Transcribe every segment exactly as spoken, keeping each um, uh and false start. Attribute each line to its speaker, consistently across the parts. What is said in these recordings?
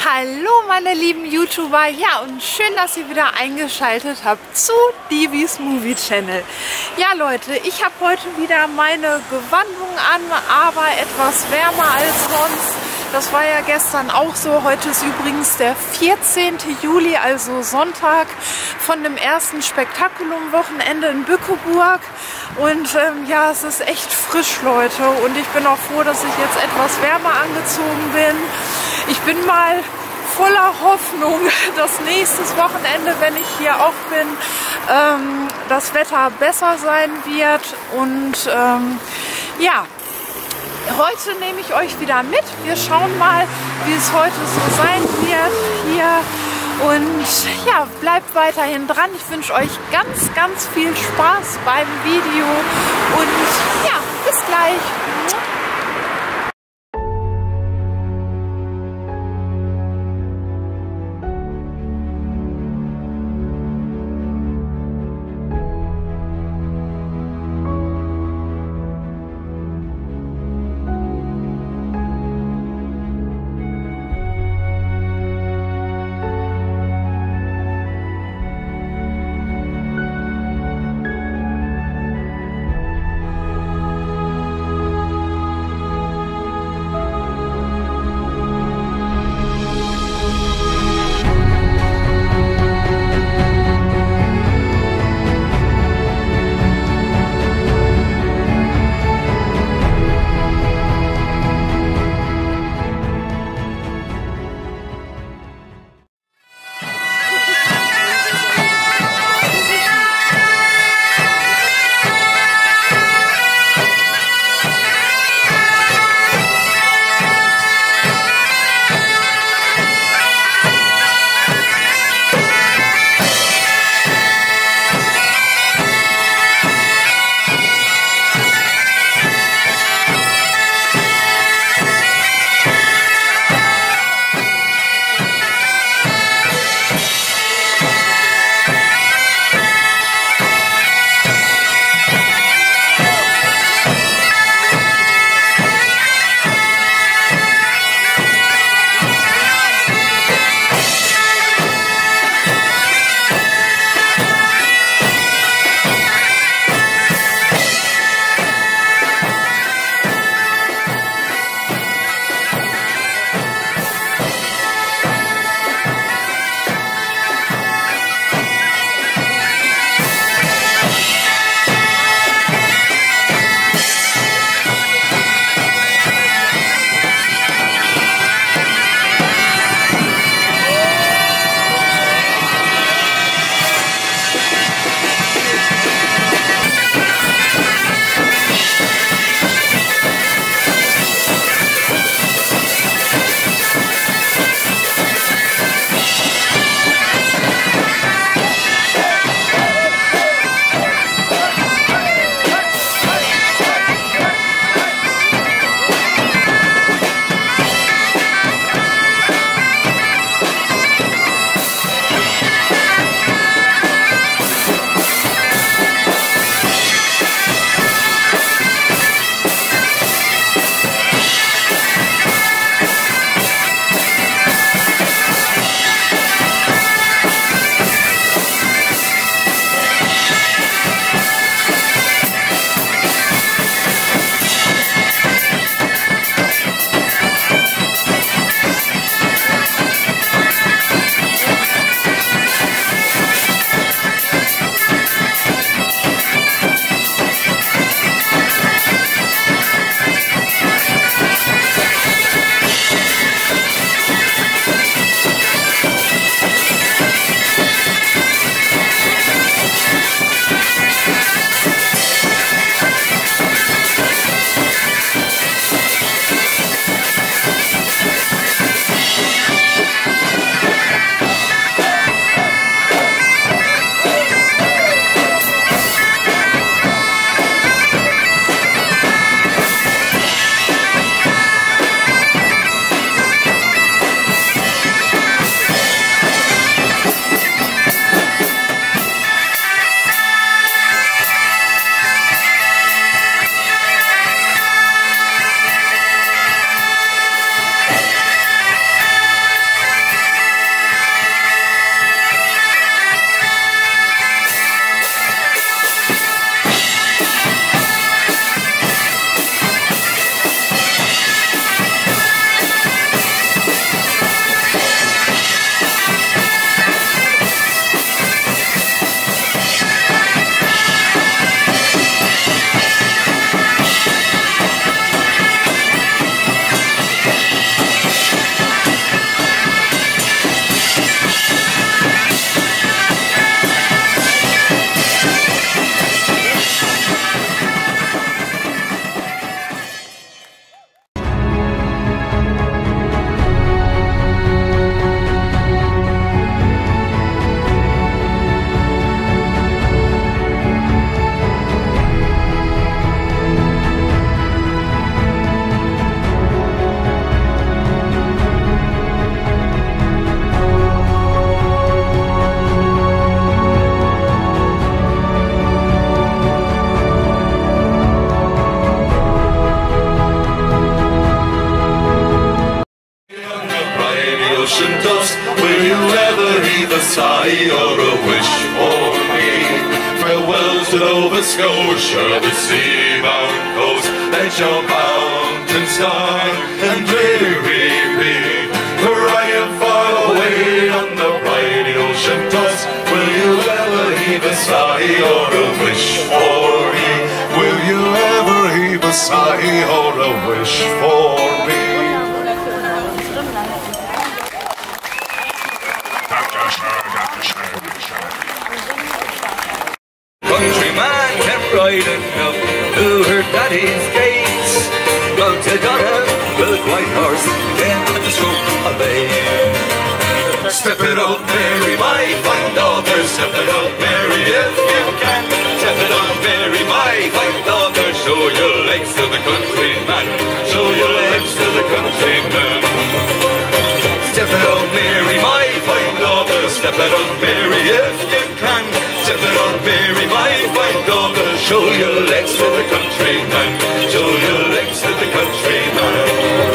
Speaker 1: Hallo meine lieben YouTuber, ja und schön, dass ihr wieder eingeschaltet habt zu Divis Movie Channel. Ja Leute, ich habe heute wieder meine Gewandung an, aber etwas wärmer als sonst. Das war ja gestern auch so. Heute ist übrigens der vierzehnte Juli, also Sonntag von dem ersten Spektakulum-Wochenende in Bückeburg. Und ähm, ja, es ist echt frisch, Leute. Und ich bin auch froh, dass ich jetzt etwas wärmer angezogen bin. Ich bin mal voller Hoffnung, dass nächstes Wochenende, wenn ich hier auch bin, ähm, das Wetter besser sein wird. Und ähm, ja, heute nehme ich euch wieder mit. Wir schauen mal, wie es heute so sein wird hier. Und ja, bleibt weiterhin dran. Ich wünsche euch ganz, ganz viel Spaß beim Video. Und ja, bis gleich.
Speaker 2: ocean dust. Will you ever heave a sigh or a wish for me? Farewell to Nova Scotia, the sea-bound coast. Let your mountains dark and dreary be. For I am far away on the bright ocean dust. Will you ever heave a sigh or a wish for me? Will you ever heave a sigh or a wish for me? Countryman kept riding up to her daddy's gates. Mounted on a milk white horse, then at the stroke of bay. Step it up, Mary, my fine daughter. Step it up, Mary, if you can. Step it up, Mary, my fine daughter. Show your legs to the countryman. Show your legs to the countryman. Step it up, Mary, my fine daughter. Step it up, Mary, if you can. Step it up, Mary, my fine daughter. Show your legs to the countryman. Show your legs to the countryman.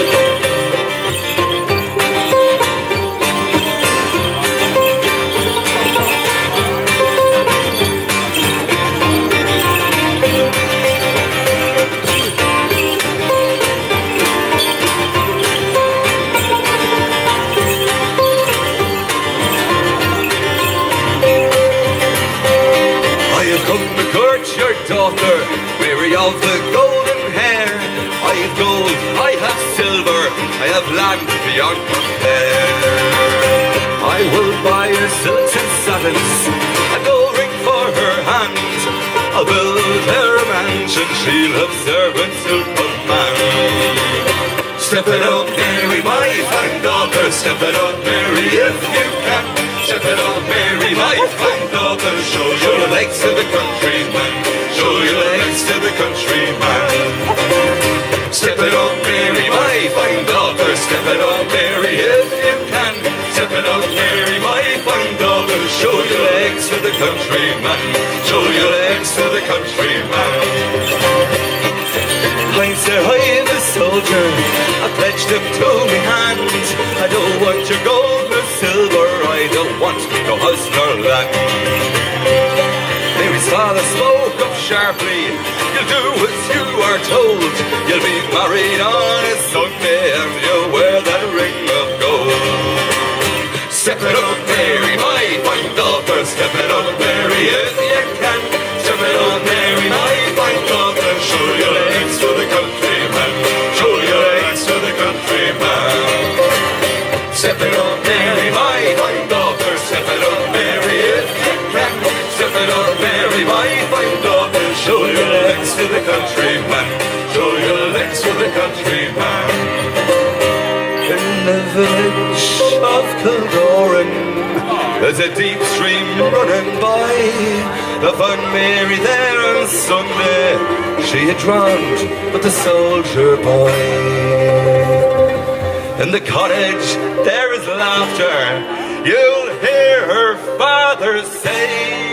Speaker 2: Daughter, Mary of the golden hair. I have gold, I have silver, I have land beyond compare. I will buy her silks and satins, a gold ring for her hand. I'll build her a mansion, she'll have servants to command. Step it up, Mary, my fine daughter. Step it up, Mary, if you can. Step it up, Mary, my fine daughter. Show your legs to the countryman. Show your legs to the countryman. Step it up, Mary, my fine daughter. Step it up, Mary, if you can. Step it up, Mary, my fine daughter. Show your legs to the countryman. Show your legs to the countryman. Pints are high in the soldier, I pledged him to me hand. I don't want your gold or silver, I don't want no house nor land. Mary's father spoke up sharply, you'll do as you are told. You'll be married on a Sunday and you'll wear that ring of gold. Step it up, Mary, my fine daughter. Step it up, Mary, if you can. Step it up, Mary, my fine daughter. Show your legs to the countryman. Show your legs to the countryman. Step it up, Mary, my fine daughter. Step it up, Mary, if you can. Step it up, Mary, my fine daughter. Show your legs to the countryman. Show your legs to the countryman. In the village of Kildoran, there's a deep stream running by. They found Mary there on Sunday. She had drowned with the soldier boy. In the cottage there is laughter. You'll hear her father say,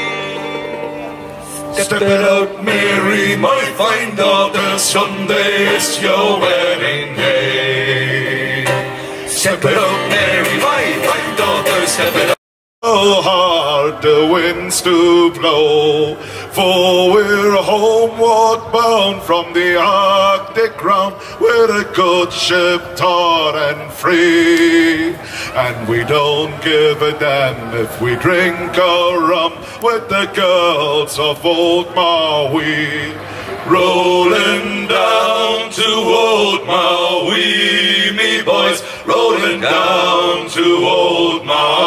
Speaker 2: Step it out, Mary, my fine daughter. Sunday is your wedding day. Step it out, Mary, my fine daughter. Step it out. Oh, hard the winds to blow, for we're homeward bound from the Arctic round. We're a good ship, taut and free, and we don't give a damn if we drink our rum with the girls of old Maui. Rolling down to old Maui, me boys, rolling down to old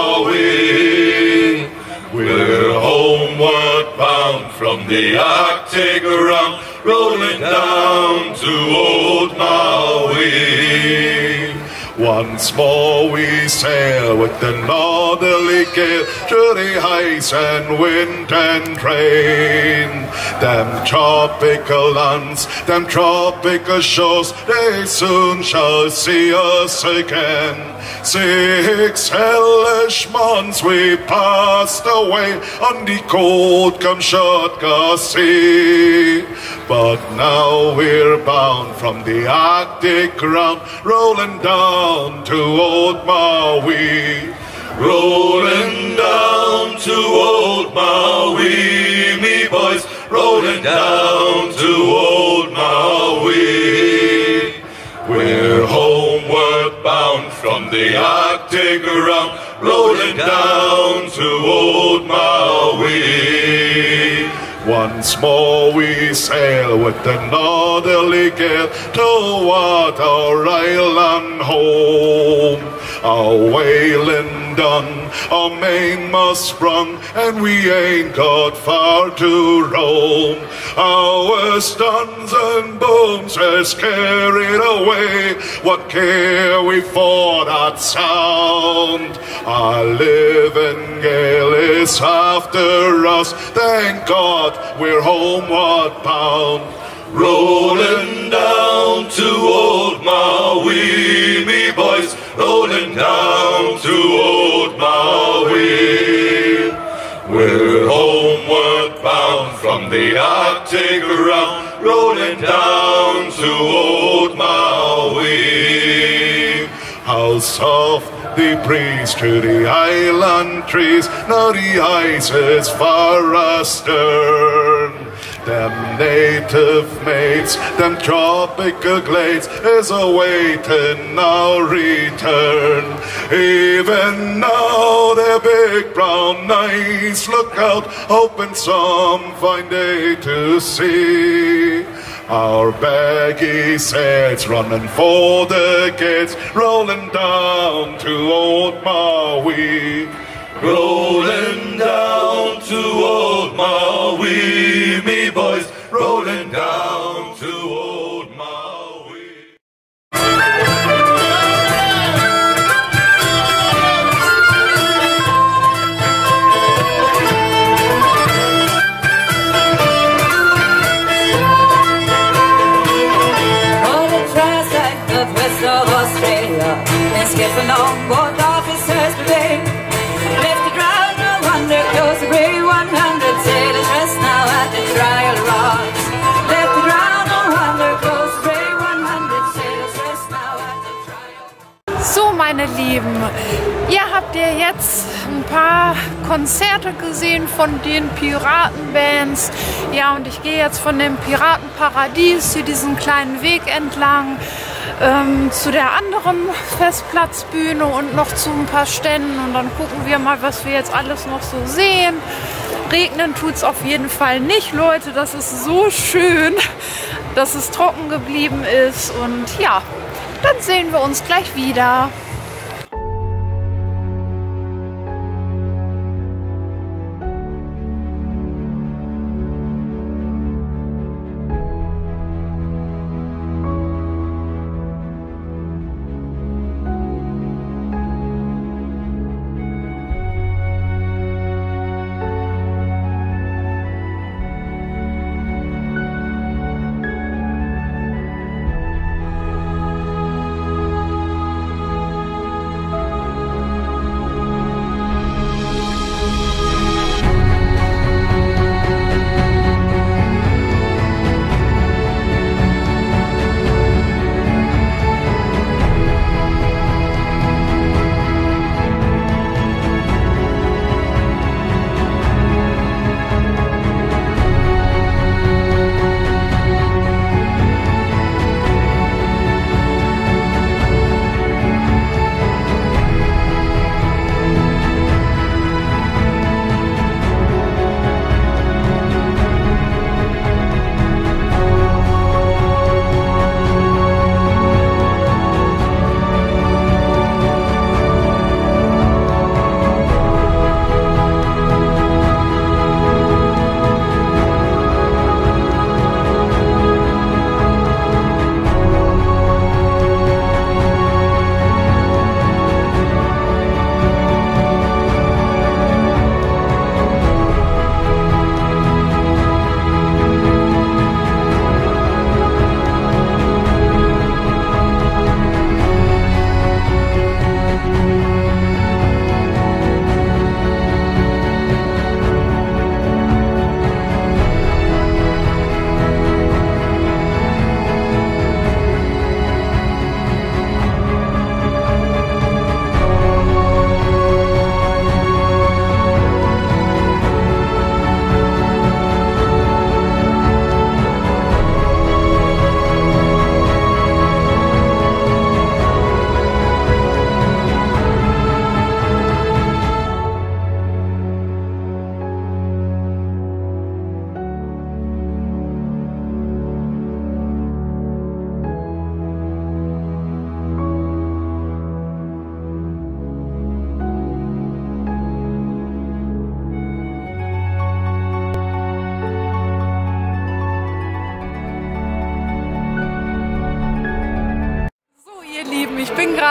Speaker 2: Maui. We're homeward bound from the Arctic round, rolling down to old Maui. Once more we sail with the northerly gale through the ice and wind and rain. Them tropical lands, them tropical shores, they soon shall see us again. Six hellish months we passed away on the cold Kamchatka Sea, but now we're bound from the Arctic round, rolling down
Speaker 3: down to old Maui.
Speaker 2: Rolling down to old Maui, me boys, rolling down to old Maui. We're homeward bound from the Arctic around, rolling down to old Maui.
Speaker 3: Once more we sail with the northerly gale toward our island home. Our whaling done, our mainmast sprung, and we ain't got far to roam. Our stuns and booms has carried away, what care we for that sound? Our living gale is after us, thank God we're homeward bound.
Speaker 2: Rolling down to old Maui, me boys, rolling down to old Maui. We're homeward bound from the Arctic around, rolling down to old Maui.
Speaker 3: How soft the breeze through the island trees, now the ice is far astern. Them native mates, them tropical glades is awaiting our return. Even now their big brown eyes look out, hoping some fine day to see. Our baggy sets running for the gates, rolling down to old Maui.
Speaker 2: Rolling down to old Maui, me boys, rolling down to old Maui.
Speaker 4: On the transect of west of Australia, and skipping on board officers today. Left the ground, no wonder, close the grey one hundred sailors rest now at the trial rocks. Left the ground, no wonder, close the grey one hundred sailors rest now at the trial rocks.
Speaker 1: So, meine Lieben, ihr habt ja jetzt ein paar Konzerte gesehen von den Piratenbands. Ja, und ich gehe jetzt von dem Piratenparadies hier diesen kleinen Weg entlang ähm, zu der anderen Festplatzbühne und noch zu ein paar Ständen. Und dann gucken wir mal, was wir jetzt alles noch so sehen. Regnen tut es auf jeden Fall nicht, Leute. Das ist so schön, dass es trocken geblieben ist. Und ja, dann sehen wir uns gleich wieder.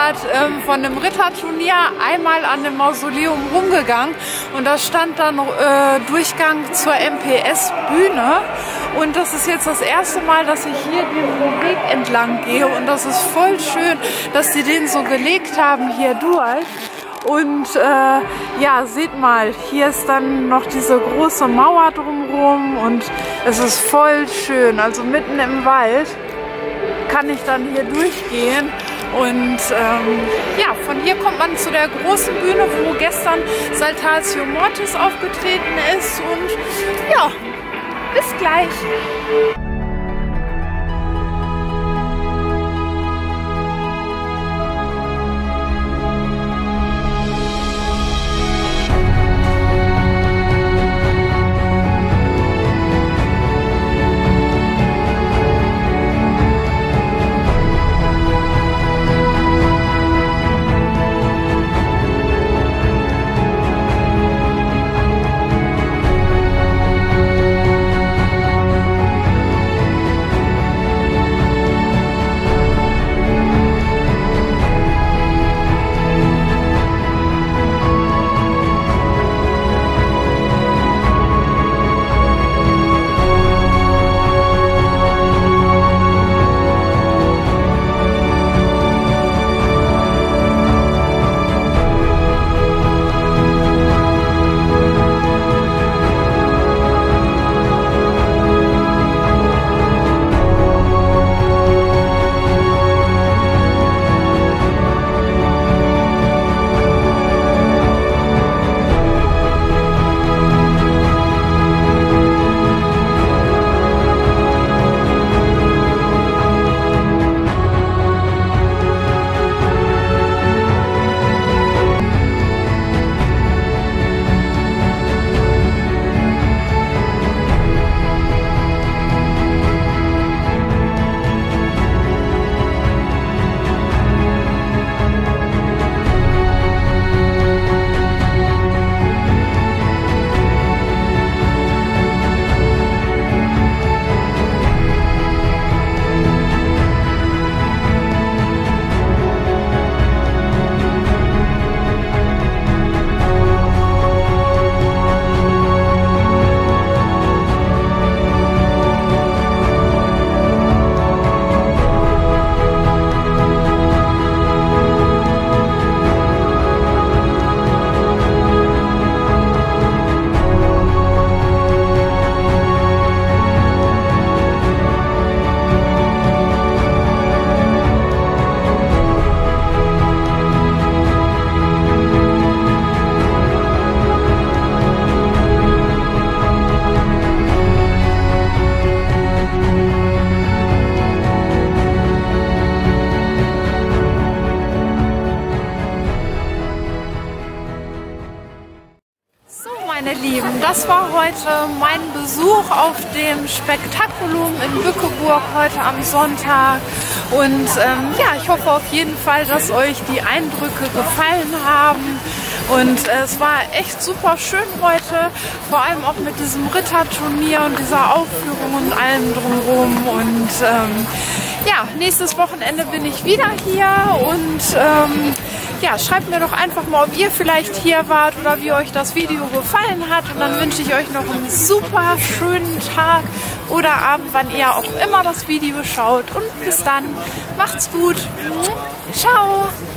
Speaker 1: gerade ähm, von dem Ritterturnier einmal an dem Mausoleum rumgegangen und da stand dann äh, Durchgang zur M P S-Bühne und das ist jetzt das erste Mal, dass ich hier diesen Weg entlang gehe und das ist voll schön, dass die den so gelegt haben hier durch. Und äh, ja, seht mal, hier ist dann noch diese große Mauer drumherum und es ist voll schön. Also mitten im Wald kann ich dann hier durchgehen und ähm, ja, von hier kommt man zu der großen Bühne, wo gestern Saltatio Mortis aufgetreten ist und ja, bis gleich. Meine Lieben, das war heute mein Besuch auf dem Spektakulum in Bückeburg heute am Sonntag und ähm, ja, ich hoffe auf jeden Fall, dass euch die Eindrücke gefallen haben und äh, es war echt super schön heute, vor allem auch mit diesem Ritterturnier und dieser Aufführung und allem drumherum und ähm, ja, nächstes Wochenende bin ich wieder hier und ähm, ja, schreibt mir doch einfach mal, ob ihr vielleicht hier wart oder wie euch das Video gefallen hat. Und dann wünsche ich euch noch einen super schönen Tag oder Abend, wann ihr auch immer das Video schaut. Und bis dann, macht's gut. Ciao.